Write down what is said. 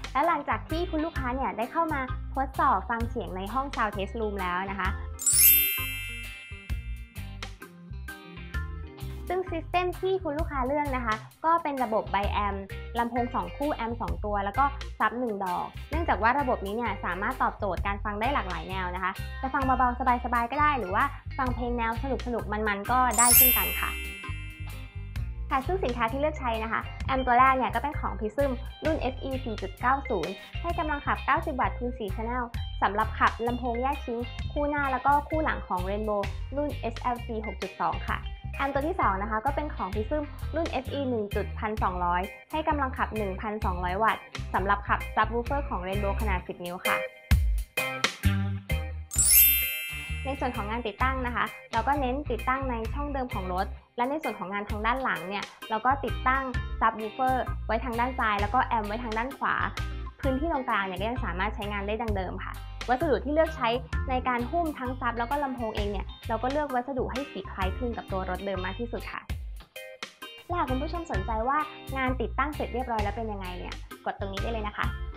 และหลังจากที่คุณลูกค้าเนี่ยได้เข้ามาทดสอบฟังเสียงในห้อง Sound Test Room แล้วนะคะซึ่งซิสเต็มที่คุณลูกค้าเลือกนะคะก็เป็นระบบไบแอมลำโพง2คู่แอม2ตัวแล้วก็ซับ1ดอกเนื่องจากว่าระบบนี้เนี่ยสามารถตอบโจทย์การฟังได้หลากหลายแนวนะคะจะฟังเบาๆสบายๆก็ได้หรือว่าฟังเพลงแนวสนุกๆมันๆก็ได้เช่นกันค่ะซึ่งสินค้าที่เลือกใช้นะคะแอมตัวแรกเนี่ยก็เป็นของ Prism รุ่น FE 4.90 ให้กำลังขับ90 วัตต์ Full 4 Channel สำหรับขับลำโพงแยกชิ้นคู่หน้าแล้วก็คู่หลังของ Rainbow รุ่น SLC 6.2 ค่ะแอมตัวที่2นะคะก็เป็นของ Prism รุ่น FE 1.1200 ให้กำลังขับ 1,200 วัตต์สำหรับขับ Subwoofer ของ Rainbow ขนาด 10 นิ้วค่ะในส่วนของงานติดตั้งนะคะเราก็เน้นติดตั้งในช่องเดิมของรถและในส่วนของงานทางด้านหลังเนี่ยเราก็ติดตั้ง Subwoofer ไว้ทางด้านซ้ายแล้วก็แอมไว้ทางด้านขวาพื้นที่ตรงกลางเนี่ยก็ยังสามารถใช้งานได้ดังเดิมค่ะวัสดุที่เลือกใช้ในการหุ้มทั้งซับแล้วก็ลำโพงเองเนี่ยเราก็เลือกวัสดุให้สีคล้ายคลึงกับตัวรถเดิมมากที่สุดค่ะและหากคุณผู้ชมสนใจว่างานติดตั้งเสร็จเรียบร้อยแล้วเป็นยังไงเนี่ยกดตรงนี้ได้เลยนะคะ